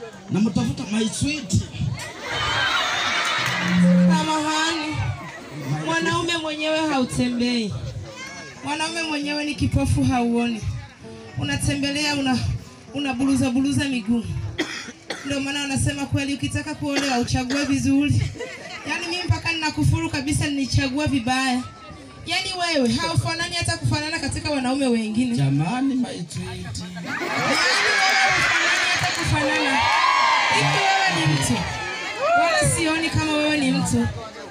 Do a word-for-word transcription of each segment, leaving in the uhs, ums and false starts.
Na mtafuta my sweet. Samahani. Mwanaume mwenyewe hautembei. Mwanaume mwenyewe ni kipofu hauoni. Unatembelea una unaburuza buruza miguu. Ndio maana wanasema kweli ukitaka kuolewa uchague vizuri. Yaani mimi mpaka ninakufuru kabisa nilichagua vibaya. Yaani wewe haufanani hata kufanana katika wanaume wengine. Jamani my sweet. Yaani wewe haufanani hata kufanana. Hivi wewe ni mtu. Wala sioni kama wewe ni mtu.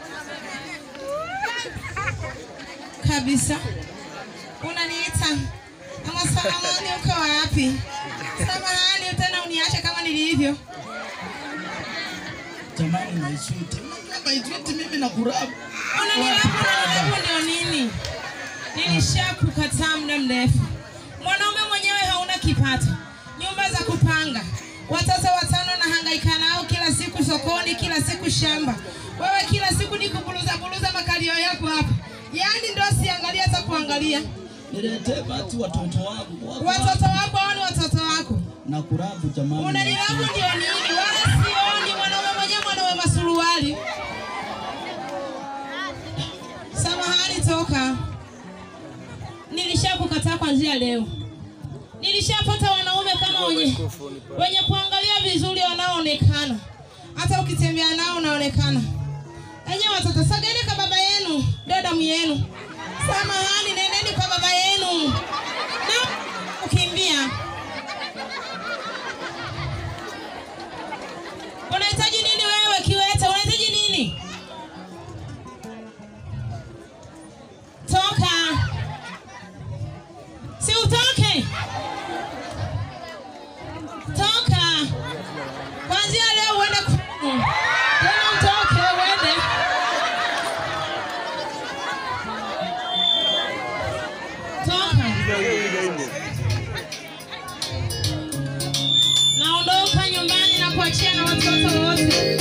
Kabisa. Unaniita. Ama samahani uko wapi? Samahani tena uniache kama nilivyo. Jamani my sweet. My sweet mimi na kurabu. Unanilabu na ndio nini? Nilishakukataa muda mrefu. Mwanaume mwenyewe hauna kipato. Nyumba za kupanga. Watoto watano na hangaika nao kila siku sokoni, kila siku shamba. Wewe kila siku ni kuburuza buruza makalio yako hapa. Yaani ndio siangalia hata kuangalia. Niletee basi watoto wangu. Watoto wako au ni watoto wako? Na kurabu jamani. Unanilabu ndio nini? Wala sioni mwanaume mwenyewe mwanaume masuruali. Samahani toka. Nilishakukataa kuanzia leo. Nilishapata wanaume kama wenye wenye kuangalia vizuri wanaoonekana. Hata ukitembea nao unaonekana. Enye watoto sageni kwa baba yenu, dada yenu. Samahani nendeni kwa baba yenu. Na ukimbia. Unahitaji nini wewe kiwete? Unahitaji nini? Toka. Si utoke. Toka. Kwanzia leo uende kwenu. Tena utoke uende. Toka. Naondoka nyumbani na kuachia na watoto wote.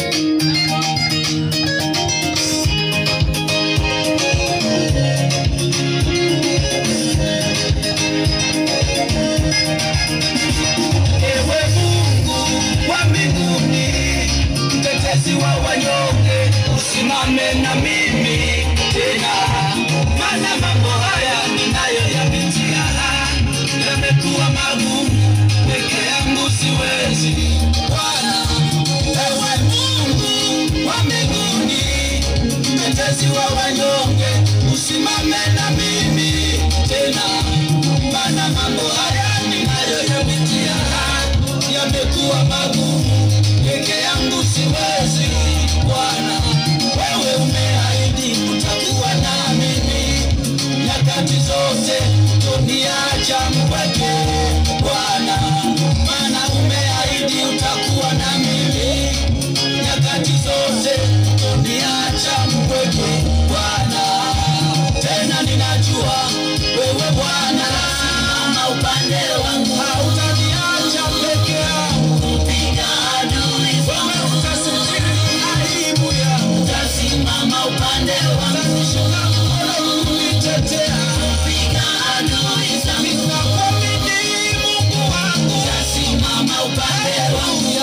Ewe Mungu wa mbinguni, mtetezi wa wanyonge, usimame na mimi tena. Maana mambo haya ninayoyapitia yamekuwa magumu, peke yangu siwezi. Bwana, ewe Mungu wa mbinguni, mtetezi wa wanyonge, usimame na mimi tena. Maana mambo haya ninayoyapitia yamekuwa magumu, peke yangu siwezi. Bwana, wewe umeahidi utakuwa na mimi nyakati zote, utoniacha mpweke. Bwana, maana umeahidi utakuwa na mimi nyakati zote, utoniacha mpweke. Bwana, tena ninajua wewe Bwana na upande wangu hautaniacha peke yangu. Piga adui zangu, utasitiri aibu yangu, utasimama upande wangu, unitetea. Piga adui zangu, ninakuamini Mungu wangu, utasimama upande wangu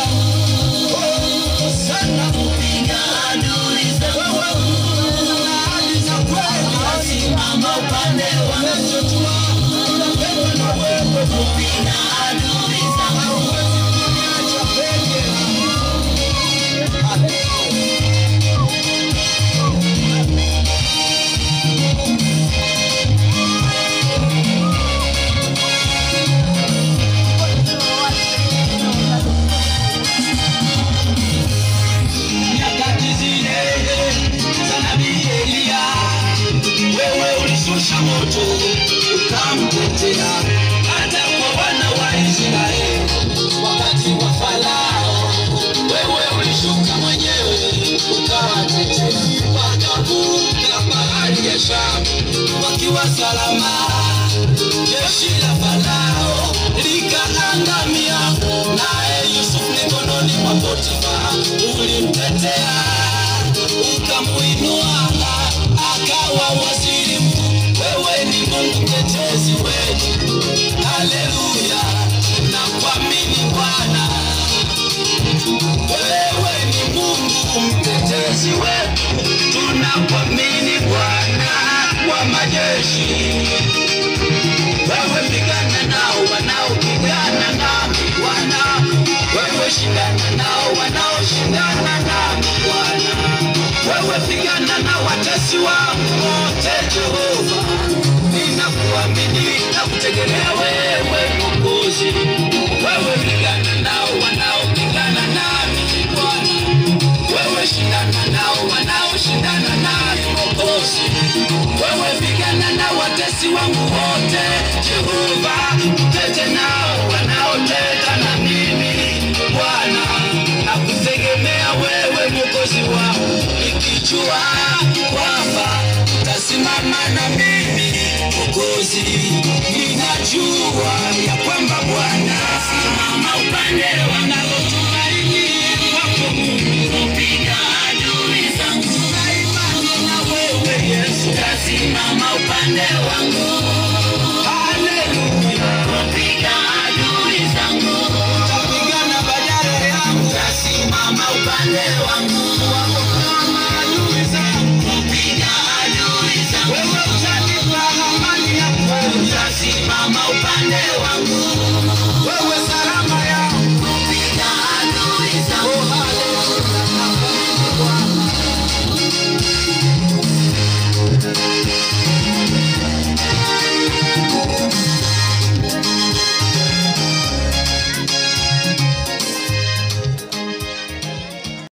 sana. Piga adui zangu, na ahadi za kweli, utasimama upande wangu. Piga adui zangu, huwezi kuniacha peke yangu. Nyakati zile za nabii Elia, wewe ulishusha moto ukamtetea. Hata kwa wana wa Israeli wakati wa Farao, wewe ulishuka mwenyewe ukawatetea. Wakavuka bahari ya Shamu wakiwa salama. Jeshi la Farao likaangamia, naye Yusufu mikononi mwa Potifa ulimtetea, ukamuinua akawa waziri mkuu. Wewe ni Mungu mtetezi wetu. Haleluya, na kuamini Bwana. mtetezi wetu, tunakuamini Bwana wa majeshi. Wewe pigana nao wanaopigana nami Bwana, wewe shindana nao wanaoshindana nami Bwana, wewe pigana na watesi wangu wote Jehova. Ninakuamini na kutegemea wewe Mwokozi. Wewe pigana nao wanaopigana nami Bwana, wewe shindana nao wanaoshindana nami Mwokozi. Wewe pigana na watesi wangu wote Jehova. Tete nao wanaoteta na mimi Bwana, na kutegemea wewe Mwokozi wangu, nikijua kwamba utasimama na mimi Mwokozi. Ninajua ya kwamba Bwana simama upande wangu, tumaini wako Mungu. Piga adui zangu na imani na wewe Yesu, tasimama upande wangu. Haleluya. Piga adui zangu, tapigana badala yangu, tasimama upande wangu.